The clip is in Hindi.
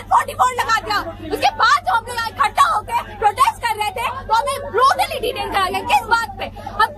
44 लगा दिया। उसके बाद जो हम लोग इकट्ठा होकर प्रोटेस्ट कर रहे थे तो हमें ब्रूटली डिटेन करा गया। किस बात पे? हम